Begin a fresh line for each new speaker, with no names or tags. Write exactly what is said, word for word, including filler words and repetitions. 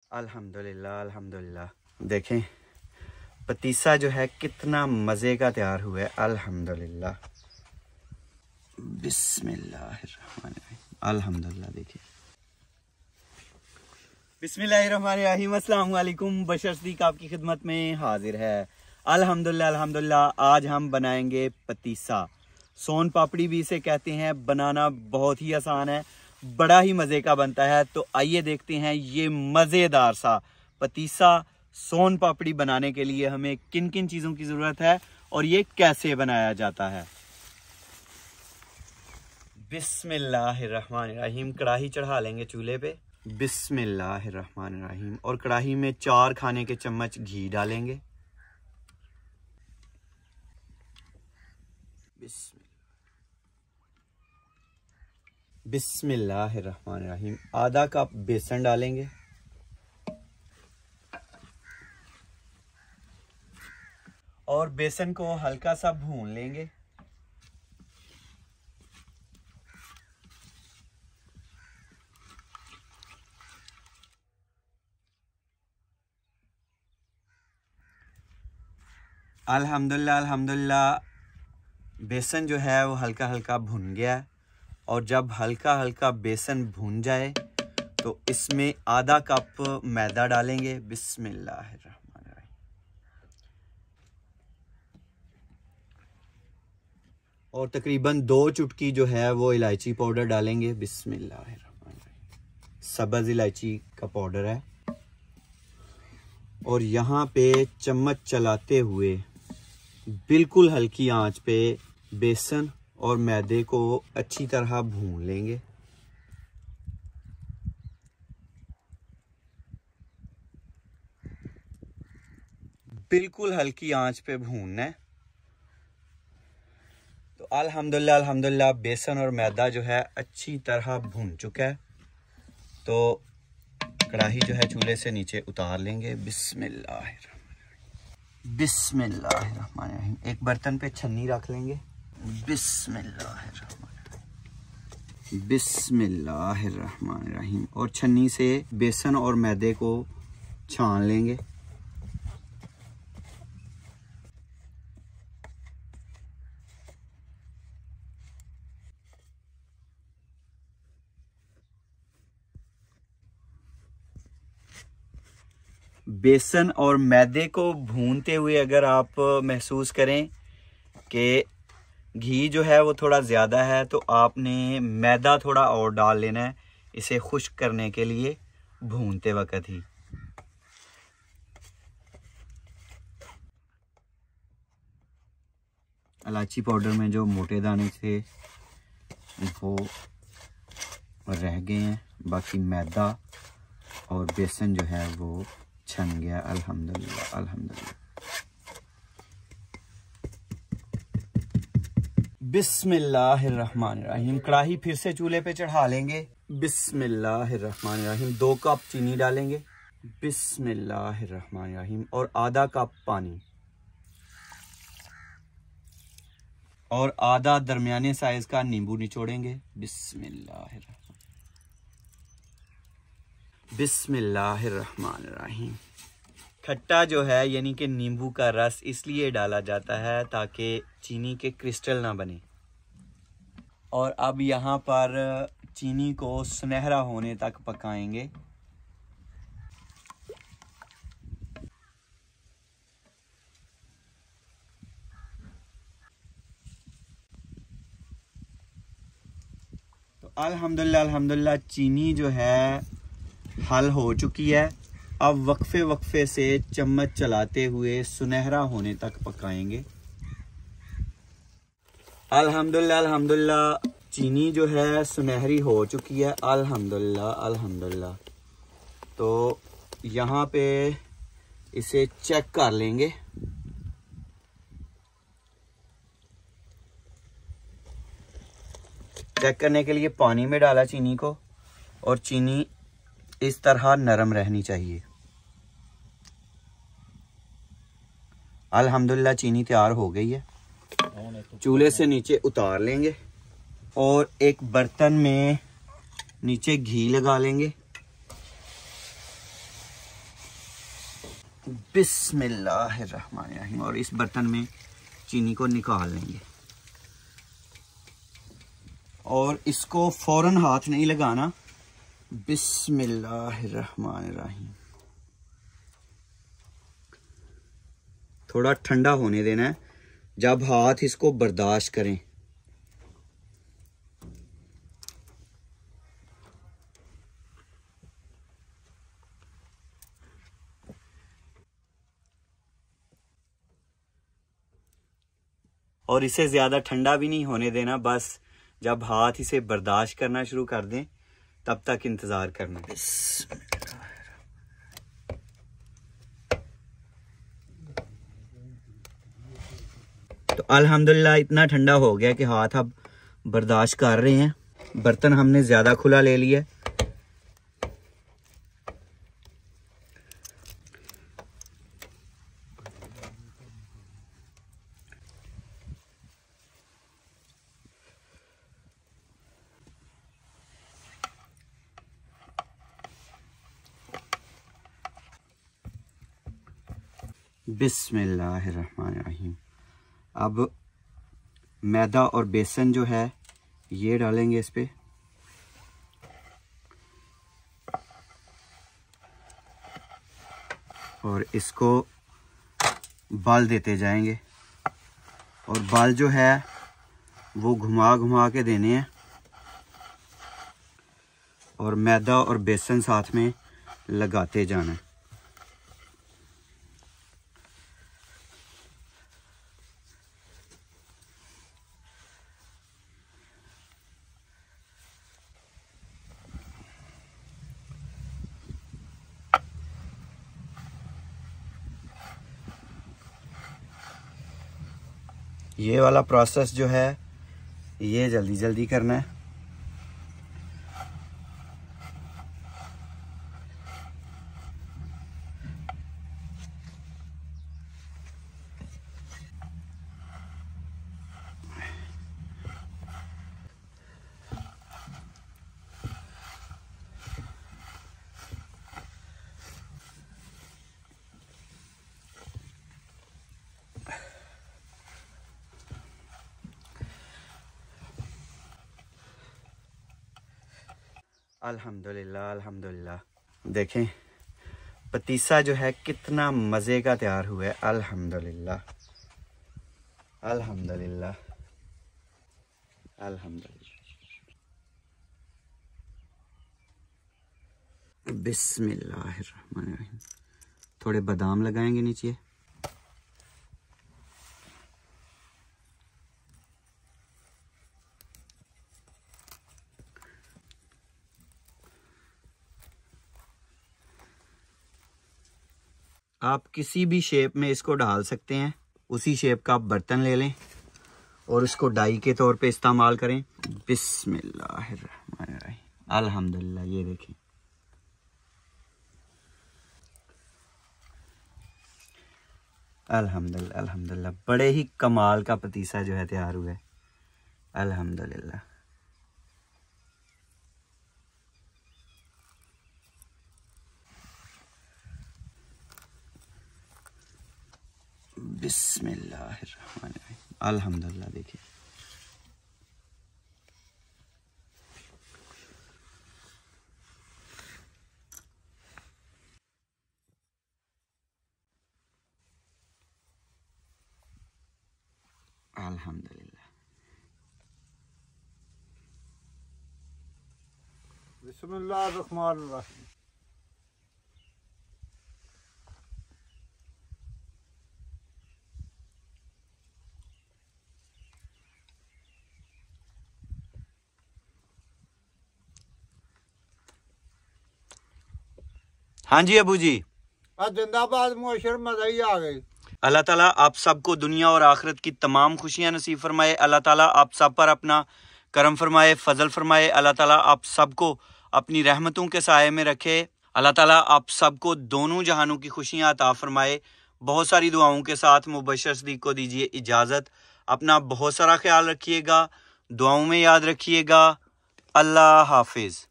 अल्हम्दुलिल्लाह अल्हम्दुलिल्लाह। देखें पतीसा जो है कितना मज़े का तैयार हुआ है। अल्हम्दुलिल्लाह बिस्मिल्लाहिर्रहमानिर्रहीम। अल्हम्दुलिल्लाह देखिए बिस्मिल्लाहिर्रहमानिर्रहीम। अस्सलाम वालेकुम। बशर सिद्दीक आपकी खिदमत में हाजिर है। अल्हम्दुलिल्लाह अल्हम्दुलिल्लाह। आज हम बनाएंगे पतीसा। सोन पापड़ी भी इसे कहते हैं। बनाना बहुत ही आसान है, बड़ा ही मज़े का बनता है। तो आइए देखते हैं ये मज़ेदार सा पतीसा सोन पापड़ी बनाने के लिए हमें किन किन चीज़ों की ज़रूरत है और ये कैसे बनाया जाता है। बिस्मिल्लाहिर्रहमानिर्रहीम। कढ़ाई चढ़ा लेंगे चूल्हे पे। बिस्मिल्लाहिर्रहमानिर्रहीम। और कढ़ाई में चार खाने के चम्मच घी डालेंगे। बिस्मिल्लाहिर्रहमानिर्रहीम। आधा कप बेसन डालेंगे। और बेसन को हल्का सा भून लेंगे। अल्हम्दुलिल्लाह अल्हम्दुलिल्लाह। बेसन जो है वो हल्का हल्का भुन गया है। और जब हल्का हल्का बेसन भुन जाए तो इसमें आधा कप मैदा डालेंगे। बिस्मिल्लाहिर्रहमानिर्रहीम। और तकरीबन दो चुटकी जो है वो इलायची पाउडर डालेंगे। बिस्मिल्लाहिर्रहमानिर्रहीम। सब्ज़ इलायची का पाउडर है। और यहाँ पे चम्मच चलाते हुए बिल्कुल हल्की आंच पे बेसन और मैदे को अच्छी तरह भून लेंगे। बिल्कुल हल्की आंच पे भूनना है। तो अल्हम्दुलिल्लाह अल्हम्दुलिल्लाह बेसन और मैदा जो है अच्छी तरह भून चुका है। तो कढ़ाई जो है चूल्हे से नीचे उतार लेंगे। बिस्मिल्लाहिर्रहमानिर्रहीम। बिस्मिल्लाहिर्रहमानिर्रहीम। एक बर्तन पे छन्नी रख लेंगे। बिस्मिल्लाहिर्रहमानिर्रहीम। बिस्मिल्लाहिर्रहमानिर्रहीम। और छन्नी से बेसन और मैदे को छान लेंगे। बेसन और मैदे को भूनते हुए अगर आप महसूस करें कि घी जो है वो थोड़ा ज़्यादा है तो आपने मैदा थोड़ा और डाल लेना है, इसे खुश्क करने के लिए भूनते वक्त ही। इलायची पाउडर में जो मोटे दाने थे वो रह गए हैं, बाकी मैदा और बेसन जो है वो छन गया। अल्हम्दुलिल्लाह अल्हम्दुलिल्लाह। बिस्मिल्लाहिर्रहमानिर्रहीम। कढ़ाई फिर से चूल्हे पे चढ़ा लेंगे। बिस्मिल्लाहिर्रहमानिर्रहीम। दो कप चीनी डालेंगे। बिस्मिल्लाहिर्रहमानिर्रहीम। और आधा कप पानी और आधा दरमियाने साइज का नींबू निचोड़ेंगे। बिस्मिल्लाहिर्रहमानिर्रहीम। बिस्मिल्लाहिर्रहमानिर्रहीम। खट्टा जो है यानी कि नींबू का रस इसलिए डाला जाता है ताकि चीनी के क्रिस्टल ना बने। और अब यहाँ पर चीनी को सुनहरा होने तक पकाएंगे। तो अल्हम्दुलिल्लाह अल्हम्दुलिल्लाह चीनी जो है हल हो चुकी है। अब वक्फे वक्फे से चम्मच चलाते हुए सुनहरा होने तक पकाएंगे। अल्हम्दुलिल्लाह अल्हम्दुलिल्लाह चीनी जो है सुनहरी हो चुकी है। अल्हम्दुलिल्लाह अल्हम्दुलिल्लाह। तो यहाँ पे इसे चेक कर लेंगे। चेक करने के लिए पानी में डाला चीनी को और चीनी इस तरह नरम रहनी चाहिए। अल्हम्दुलिल्लाह चीनी तैयार हो गई है। चूल्हे से नीचे उतार लेंगे और एक बर्तन में नीचे घी लगा लेंगे। बिस्मिल्लाहिर्रहमानिर्रहीम। और इस बर्तन में चीनी को निकाल लेंगे और इसको फौरन हाथ नहीं लगाना। बिस्मिल्लाहिर्रहमानिर्रहीम। थोड़ा ठंडा होने देना है, जब हाथ इसको बर्दाश्त करें। और इसे ज़्यादा ठंडा भी नहीं होने देना, बस जब हाथ इसे बर्दाश्त करना शुरू कर दें तब तक इंतज़ार करना। तो अल्हम्दुलिल्लाह इतना ठंडा हो गया कि हाथ अब बर्दाश्त कर रहे हैं। बर्तन हमने ज़्यादा खुला ले लिया। बिस्मिल्लाहिर्रहमानिर्रहीम। अब मैदा और बेसन जो है ये डालेंगे इस पे। और इसको बाल देते जाएंगे और बाल जो है वो घुमा घुमा के देने हैं और मैदा और बेसन साथ में लगाते जाना है। ये वाला प्रोसेस जो है ये जल्दी जल्दी करना है। अल्हम्दुलिल्लाह अल्हम्दुलिल्लाह। देखें पतीसा जो है कितना मज़े का तैयार हुआ है। अल्हम्दुलिल्लाह अल्हम्दुलिल्लाह अल्हम्दुलिल्लाह। बिस्मिल्लाहिर्रहमानिर्रहीम। थोड़े बादाम लगाएंगे नीचे। आप किसी भी शेप में इसको डाल सकते हैं, उसी शेप का आप बर्तन ले लें और इसको डाई के तौर पे इस्तेमाल करें। बिस्मिल्लाहिर्रहमानिर्रहीम। अल्हम्दुलिल्लाह। ये देखें अल्हम्दुलिल्लाह अल्हम्दुलिल्लाह। बड़े ही कमाल का पतीसा जो है तैयार हुआ है। अल्हम्दुलिल्लाह। बिस्मिल्लाहिर्रहमानिर्रहीम। अल्हम्दुलिल्लाह। देखिए अल्हम्दुलिल्लाह।
बिस्मिल्लाहिर्रहमानिर्रहीम।
हाँ जी अबू जी।
जिंदाबाद। मुअशर मजा ही आ गई।
अल्लाह ताला आप सबको दुनिया और आखिरत की तमाम खुशियां नसीब फरमाए। अल्लाह ताला आप सब पर अपना करम फरमाए, फजल फरमाए। अल्लाह ताला आप सबको अपनी रहमतों के साये में रखे। अल्लाह ताला आप सबको दोनों जहानों की खुशियां अता फरमाए। बहुत सारी दुआओं के साथ मुबशर सदीक को दीजिए इजाज़त। अपना बहुत सारा ख्याल रखिएगा, दुआओं में याद रखिएगा। अल्लाह हाफिज़।